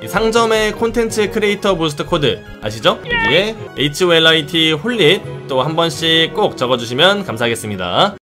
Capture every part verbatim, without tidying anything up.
이 상점의 콘텐츠 크리에이터 부스트 코드 아시죠? 여기에 에이치오엘아이티 홀릿 또 한 번씩 꼭 적어주시면 감사하겠습니다.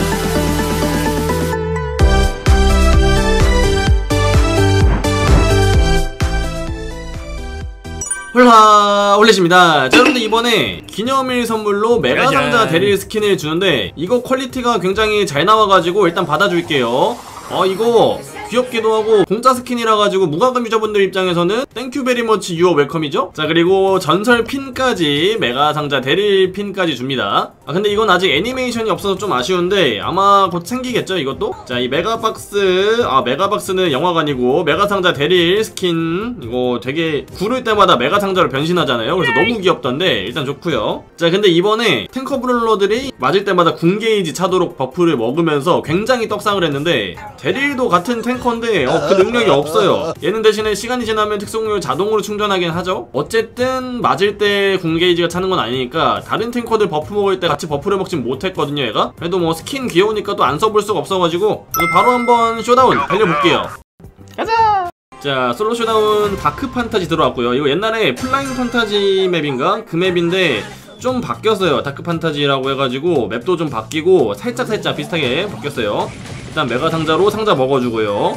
홀라 홀릿입니다. 자, 여러분들 이번에 기념일 선물로 메가 상자 대릴 스킨을 주는데 이거 퀄리티가 굉장히 잘 나와가지고 일단 받아줄게요. 어 이거 귀엽기도 하고 공짜 스킨이라 가지고 무과금 유저분들 입장에서는 땡큐 베리머치 유어 웰컴이죠. 자, 그리고 전설 핀까지 메가 상자 대릴 핀까지 줍니다. 아 근데 이건 아직 애니메이션이 없어서 좀 아쉬운데 아마 곧 생기겠죠 이것도. 자, 이 메가박스, 아 메가박스는 영화가 아니고 메가 상자 대릴 스킨 이거 되게 구를 때마다 메가 상자로 변신하잖아요. 그래서 너무 귀엽던데 일단 좋고요. 자, 근데 이번에 탱커 브롤러들이 맞을 때마다 궁 게이지 차도록 버프를 먹으면서 굉장히 떡상을 했는데 대릴도 같은 탱커 건데 어, 그 능력이 없어요. 얘는 대신에 시간이 지나면 특성을 자동으로 충전하긴 하죠. 어쨌든 맞을 때 궁 게이지가 차는 건 아니니까 다른 탱커들 버프 먹을 때 같이 버프를 먹진 못했거든요 얘가. 그래도 뭐 스킨 귀여우니까 또 안 써볼 수가 없어가지고 바로 한번 쇼다운 달려볼게요. 가자! 자, 솔로 쇼다운 다크 판타지 들어왔고요. 이거 옛날에 플라잉 판타지 맵인가? 그 맵인데 좀 바뀌었어요. 다크 판타지라고 해가지고 맵도 좀 바뀌고 살짝살짝 비슷하게 바뀌었어요. 일단 메가 상자로 상자 먹어주고요.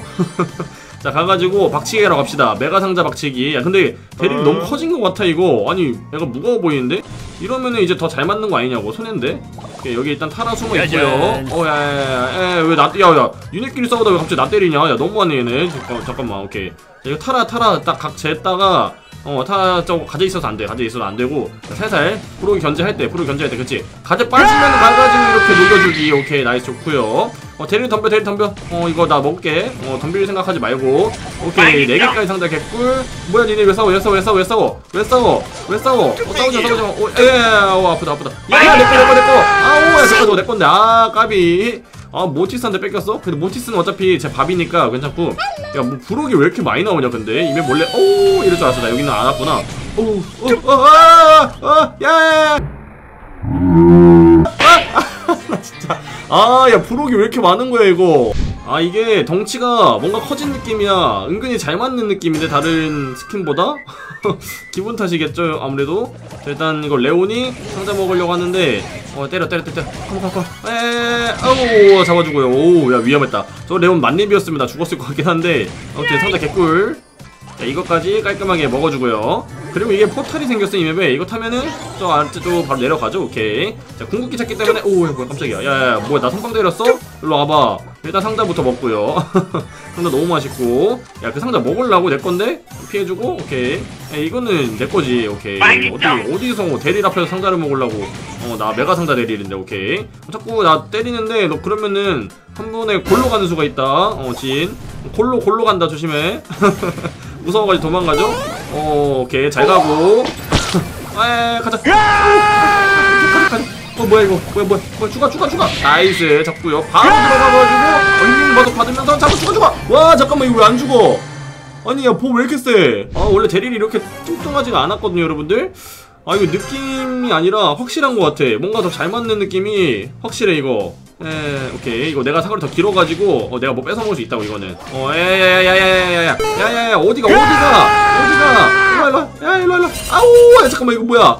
자, 가가지고 박치기하러 갑시다. 메가 상자 박치기. 야 근데 대립이 어... 너무 커진 것 같아 이거. 아니 얘가 무거워 보이는데? 이러면은 이제 더 잘 맞는 거 아니냐고 손해인데? 오케이, 여기 일단 타라 숨어 있고요. 어야야야야 왜 나 야야 유닛끼리 싸우다 왜 갑자기 나 때리냐? 야 너무하네 얘네. 잠깐, 잠깐만 오케이. 자, 이거 타라 타라 딱 각 쟀다가 어, 타, 저거 가져 있어서 안 돼. 가져 있어서 안 되고. 자, 살살. 프로기 견제할 때, 프로기 견제할 때, 그치? 가져 빠지면 가가지고 이렇게 녹여주기. 오케이, 나이스, 좋구요. 어, 대리 덤벼, 대리 덤벼. 어, 이거 나 먹을게. 어, 덤빌 생각하지 말고. 오케이, 네 개까지 상자 개꿀. 뭐야, 니네 왜 싸워? 왜 싸워? 왜 싸워? 왜 싸워? 왜 싸워? 왜 싸워? 어, 싸우지 마, 싸우지 마. 어, 에, 어, 아프다, 아프다. 야, 내꺼, 내꺼, 내꺼. 아우, 야, 잠깐, 내 건데. 아, 까비. 아, 모티스한테 뺏겼어? 근데 모티스는 어차피 제 밥이니까 괜찮고. 야, 뭐 부록이 왜 이렇게 많이 나오냐 근데 이메 몰래 오 이럴 줄 알았어. 나 여기는 안 왔구나. 오오 아 야 아 진짜 아 야 부록이 왜 이렇게 많은 거야 이거. 아 이게 덩치가 뭔가 커진 느낌이야. 은근히 잘 맞는 느낌인데 다른 스킨보다. 기분 탓이겠죠 아무래도. 자, 일단 이거 레온이 상자 먹으려고 하는데 어 때려 때려 때려 컴컴컴 에에 아우 잡아주고요. 오 야 위험했다. 저 레온 만렙이었으면 나 죽었을 것 같긴 한데 아무튼 상자 개꿀. 자, 이것까지 깔끔하게 먹어주고요. 그리고 이게 포탈이 생겼어 이 맵에. 이거 타면은 저 아래쪽 바로 내려가죠. 오케이. 자, 궁극기 찾기 때문에 오 뭐야 깜짝이야. 야야야 뭐야 나 선빵 때렸어? 일로 와봐. 일단 상자부터 먹고요. 상자 너무 맛있고. 야 그 상자 먹으려고 내 건데 피해주고. 오케이. 야, 이거는 내 거지. 오케이. 어디 어디서 대릴 앞에서 상자를 먹으려고. 어 나 메가 상자 대릴인데. 오케이. 자꾸 나 때리는데 너 그러면은 한 번에 골로 가는 수가 있다. 어 진 골로 골로 간다 조심해. 무서워가지고 도망가죠? 어, 오케이. 잘 가고. 에 가자. 가자, 가자. 어, 뭐야, 이거. 뭐야, 뭐야. 뭐야, 죽어, 죽어, 죽어. 나이스. 잡고요. 바로 들어가가지고, 얼른 버섯 받으면서 잡아, 죽어, 죽어. 와, 잠깐만, 이거 왜 안 죽어? 아니, 야, 보 왜 이렇게 세? 아, 원래 대릴이 이렇게 뚱뚱하지가 않았거든요, 여러분들? 아, 이거 느낌이 아니라 확실한 것 같아. 뭔가 더 잘 맞는 느낌이 확실해, 이거. 에 오케이. 이거 내가 사거리 더 길어가지고 어 내가 뭐 뺏어먹을 수 있다고 이거는. 어 야야야야야야야야 야야야 어디가 어디가 어디가 일로와 일로와 야 일로와 일로와 아우 야 잠깐만 이거 뭐야.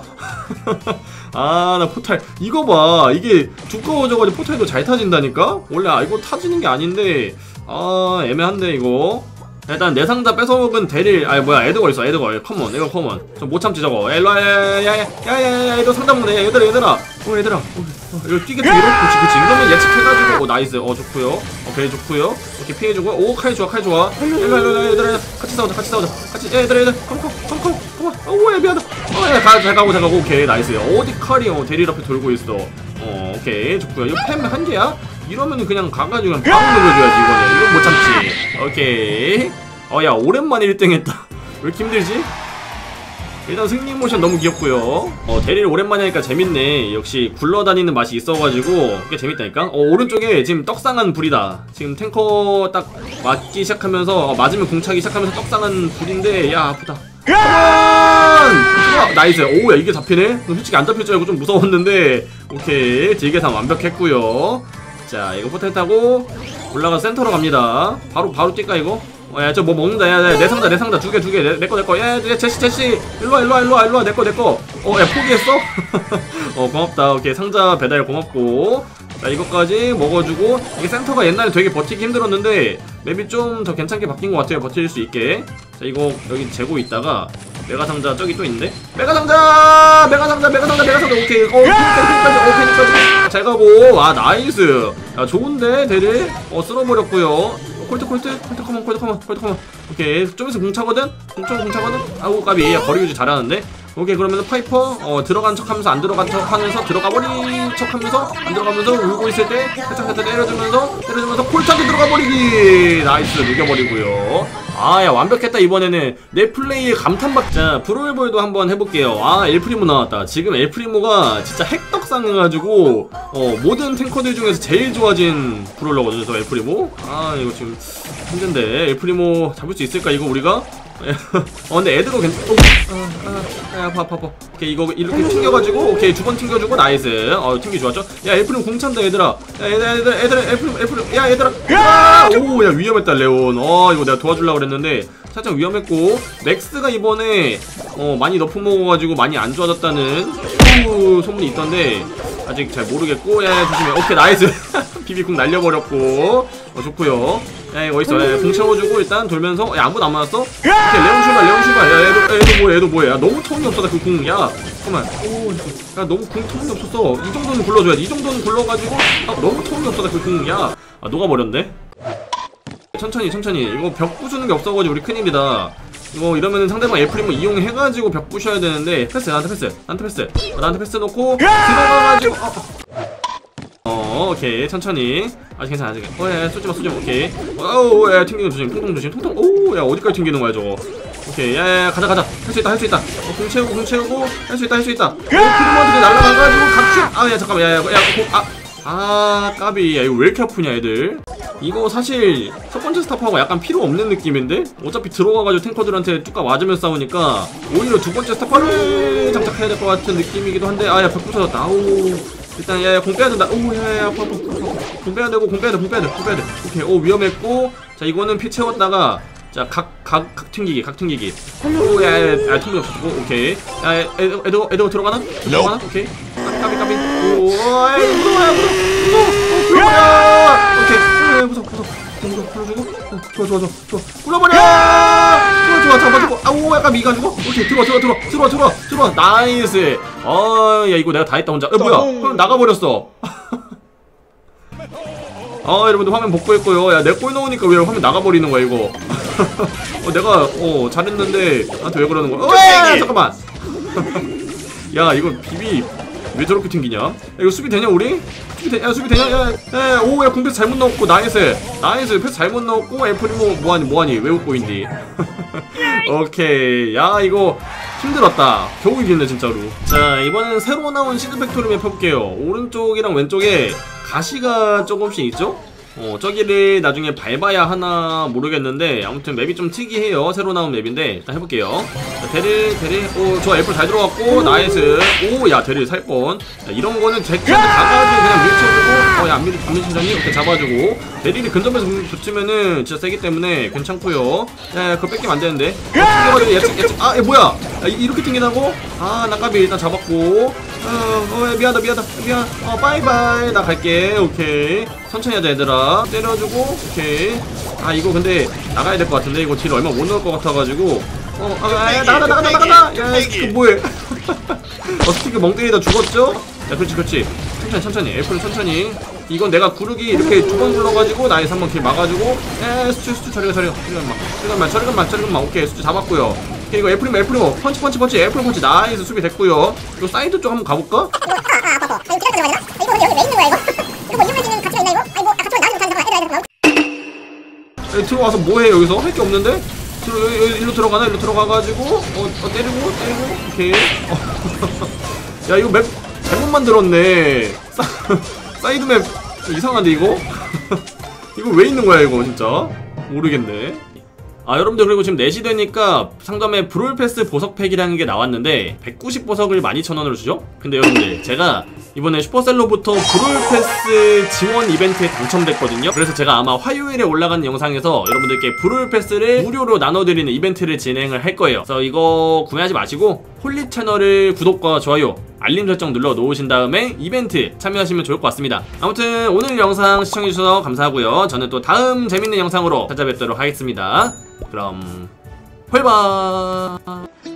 아 나 포탈 이거 봐. 이게 두꺼워져가지고 포탈도 잘 타진다니까. 원래 아, 이거 타지는 게 아닌데 아 애매한데 이거. 일단 내 상자 뺏어먹은 대릴 아니 뭐야 에드걸 있어. 에드걸 컴온 이거 컴온 좀 못 참지 저거. 일로와 야야야야야야야 얘도 상자 먹네. 얘들아 얘들아 어 얘들아 어, 어, 이거 뛰겠지. 이러 그치 그치 이러면 예측해가지고 오 나이스. 어 좋구요. 오케이 좋구요. 이렇게 피해주고 오 칼 좋아 칼 좋아. 일로와 일로와 얘들아 같이 싸우자 같이 싸우자 같이. 야 얘들아 얘들아 컴컴 컴컴 컴컴 어우 야 미안하다. 어야 잘 가고 잘 가고. 오케이 나이스. 어디 칼이 어 대릴 앞에 돌고 있어. 어 오케이 좋구요. 이거 팸 한 개야? 이러면은 그냥 가가지고 그냥 바로 눌러줘야지 이거는. 이건 못 참지. 오케이. 어 야 오랜만에 일 등 했다. 왜 이렇게 힘들지? 일단 승리 모션 너무 귀엽고요. 어 대리를 오랜만에 하니까 재밌네. 역시 굴러다니는 맛이 있어가지고 꽤 재밌다니까. 어 오른쪽에 지금 떡상한 불이다. 지금 탱커 딱 맞기 시작하면서 어, 맞으면 궁차기 시작하면서 떡상한 불인데 야 아프다. 컴온! 나이스. 오야 이게 잡히네? 솔직히 안 잡힐 줄 알고 좀 무서웠는데 오케이 딜계산 완벽했고요. 자 이거 포탈 타고 올라가서 센터로 갑니다. 바로 바로 뛸까 이거? 어, 야, 저 뭐 먹는다. 야, 야, 내 상자, 내 상자 두 개, 두 개. 내, 내 거, 내 거. 야, 야, 제시, 제시. 일로와, 일로와, 일로와, 일로와. 내 거, 내 거. 어, 야, 포기했어? 어, 고맙다. 오케이, 상자 배달 고맙고. 자, 이것까지 먹어주고. 이게 센터가 옛날에 되게 버티기 힘들었는데 맵이 좀 더 괜찮게 바뀐 것 같아요. 버틸 수 있게. 자, 이거 여기 재고 있다가 메가 상자 저기 또 있는데? 메가 상자! 메가 상자, 메가 상자, 메가 상자. 오케이. 어, 펜까지, 어, 펜까지. 잘 가고. 아, 나이스. 야, 좋은데, 대를. 어, 쓸어버렸고요. 콜트, 콜트, 콜트, 컴온, 콜트, 컴온, 콜트, 컴온. 오케이. 좀 있으면 공차거든? 공차, 공차거든? 아우, 까비. 야, 거리 유지 잘하는데? 오케이. 그러면 파이퍼, 어, 들어간 척 하면서 안 들어간 척 하면서 들어가 버린 척 하면서 안 들어가면서 울고 있을 때 살짝 살짝 때려주면서 때려주면서 콜차게 들어가 버리기. 나이스. 녹여버리고요. 아, 야, 완벽했다. 이번에는 내 플레이에 감탄받. 자, 브롤볼도 한번 해볼게요. 아, 엘프리모 나왔다. 지금 엘프리모가 진짜 핵떡상해가지고 어, 모든 탱커들 중에서 제일 좋아진 브롤러거든요, 저 엘프리모. 아, 이거 지금 힘든데 엘프리모 잡을 수 있을까 이거 우리가? 어, 근데 애들도 괜찮. 어, 아, 아, 아, 아파, 아파, 아파. 오케이, 이거 이렇게 튕겨가지고, 오케이, 두 번 튕겨주고, 나이스. 어, 튕기 좋았죠? 야, 엘프림 공 찬다, 얘들아. 야, 얘들아, 얘들아, 얘들아, 엘프림, 엘프림, 야, 얘들아. 아! 오, 야, 위험했다, 레온. 어, 이거 내가 도와주려고 그랬는데, 살짝 위험했고, 맥스가 이번에, 어, 많이 너프 먹어가지고 많이 안 좋아졌다는, 후, 소문이 있던데, 아직 잘 모르겠고, 야, 야, 조심해. 오케이, 나이스. 비비궁 날려버렸고, 어, 좋고요. 야, 이거 어딨어? 야, 공 채워주고 일단 돌면서. 야, 아무도 안 맞았어? 오케이, 레온 출발, 레온 출발. 야, 얘도, 얘도 뭐야, 얘도 뭐야. 야, 너무 텀이 없어다, 그 궁. 야, 잠깐만. 오, 야, 너무 궁 텀이 없었어. 이 정도는 굴러줘야지. 이 정도는 굴러가지고. 아, 너무 텀이 없어다, 그 궁. 야, 아, 녹아버렸네. 천천히, 천천히. 이거 벽 부수는 게 없어가지고 우리 큰일이다. 이거 이러면은 상대방 엘프리모 이용해가지고 벽 부셔야 되는데. 패스, 나한테 패스, 나한테 패스. 어, 나한테 패스 놓고 들어가가지고. 어, 어, 오케이, 천천히. 아직 괜찮아, 아직. 어, 야, 쏘지마, 쏘지마, 오케이. 어우, 야, 튕기는 조심, 통통 조심, 통통. 오, 야, 어디까지 튕기는 거야, 저거. 오케이, 야, 야, 가자, 가자. 할 수 있다, 할 수 있다. 어, 공 채우고, 공 채우고. 할 수 있다, 할 수 있다. 어, 피르몬들이 날라가가지고, 각축. 아, 야, 잠깐만, 야, 야, 야, 공, 아. 아, 까비. 야, 이거 왜 이렇게 아프냐, 애들. 이거 사실 첫 번째 스탑하고 약간 필요 없는 느낌인데? 어차피 들어가가지고 탱커들한테 뚜까 맞으면서 싸우니까 오히려 두 번째 스탑하를 장착해야 될 것 같은 느낌이기도 한데. 아, 야, 벽 부서졌다. 아우. 일단, 야, 야, 공 빼야 된다. 오, 야, 야, 아파, 아파, 아파. 공 빼야 되고, 공 빼야 돼, 공 빼야 돼, 공 빼야 돼. 오케이, 오, 위험했고. 자, 이거는 피 채웠다가, 자, 각, 각, 각 튕기기, 각 튕기기. 오, 야, 야, 야, 튕기 없었고, 오케이. 야, 야, 애들, 애들, 애들 들어가나? 들어가나? 오케이. 까비, 까비. 오, 아이, 무서워요, 무서워, 무서워, 무서워. 오케이, 오, 무서워, 무서워. 무서워, 풀어주고. 어, 좋아, 좋아, 좋아, 좋아. 굴러버려! 좋아, 좋아, 잡아주고. 아우, 약간 미가지고. 오케이, 들어와, 들어와, 들어와, 들어와, 들어와, 들어와. 나이스. 아, 야, 이거 내가 다 했다, 혼자. 에, 뭐야? 그럼 나가버렸어. 아, 여러분들 화면 복구했고요. 야, 내 골 넣으니까 왜 화면 나가버리는 거야, 이거. 어, 내가, 어, 잘했는데, 나한테 왜 그러는 거야? 어, 야, 잠깐만. 야, 이거 비비 왜 저렇게 튕기냐? 야, 이거 수비 되냐, 우리? 수비 되냐? 야, 수비 되냐? 야, 야, 오, 야, 공패스 잘못 넣었고, 나이스. 나이스, 패스 잘못 넣었고, 엘프리모, 뭐하니, 뭐하니, 왜 웃고 있니? 오케이. 야, 이거 힘들었다. 겨우 이겼네, 진짜로. 자, 이번엔 새로 나온 시드 팩토리 맵 해볼게요. 오른쪽이랑 왼쪽에 가시가 조금씩 있죠? 어, 저기를 나중에 밟아야 하나 모르겠는데, 아무튼 맵이 좀 특이해요. 새로 나온 맵인데, 일단 해볼게요. 자, 데릴, 데릴. 오, 저 애플 잘 들어갔고, 나이스. 오, 야, 데릴 살 뻔. 자, 이런 거는 제키한테 가가지고 그냥 밀쳐주고, 어, 야, 안밀, 안밀신전이 이렇게 잡아주고, 데릴이 근접에서 붙으면은 진짜 세기 때문에 괜찮고요. 야, 야, 그거 뺏기면 안 되는데. 튕겨가지고 예측, 예측. 아, 얘 뭐야? 야, 이렇게 튕기나고? 아, 나 까비 일단 잡았고. 어, 어, 미안하다, 미안하다, 미안. 어, 바이바이. 나 갈게. 오케이. 천천히 하자, 얘들아. 때려주고, 오케이. 아, 이거 근데 나가야 될 것 같은데. 이거 딜 얼마 못 넣을 것 같아가지고. 어, 아, 아, 야, 나가다, 나가다, 나가다. 야, 스티크 뭐해? 어, 스티크 멍때리다 죽었죠? 야, 그렇지, 그렇지. 천천히, 천천히. 애플 천천히. 이건 내가 구르기 이렇게 두 번 굴러가지고 나에서 한 번 길 막아주고. 에, 수추, 수추, 저리가, 저리가. 저리가만, 저리가만, 저리가만, 저리가만. 오케이, 수추 잡았고요. 오케이, 이거 애플리모, 애플리모. 펀치, 펀치, 펀치. 애플 펀치. 나이스, 수비 됐고요. 이거 사이드 쪽 한번 가볼까? 여기 들어와서 뭐해, 여기서? 할 게 없는데? 들어, 여기, 여기, 일로 들어가나? 일로 들어가가지고, 어, 어 때리고, 때리고, 오케이. 어. 야, 이거 맵 잘못 만들었네. 사, 사이드 맵 이상한데, 이거? 이거 왜 있는 거야, 이거, 진짜? 모르겠네. 아, 여러분들, 그리고 지금 네 시 되니까 상점에 브롤패스 보석팩이라는 게 나왔는데 백구십 보석을 만 이천 원으로 주죠? 근데 여러분들, 제가 이번에 슈퍼셀로부터 브롤패스 지원 이벤트에 당첨됐거든요. 그래서 제가 아마 화요일에 올라가는 영상에서 여러분들께 브롤패스를 무료로 나눠드리는 이벤트를 진행을 할 거예요. 그래서 이거 구매하지 마시고 홀리 채널을 구독과 좋아요, 알림 설정 눌러 놓으신 다음에 이벤트 참여하시면 좋을 것 같습니다. 아무튼 오늘 영상 시청해주셔서 감사하고요. 저는 또 다음 재밌는 영상으로 찾아뵙도록 하겠습니다. 그럼 홀바.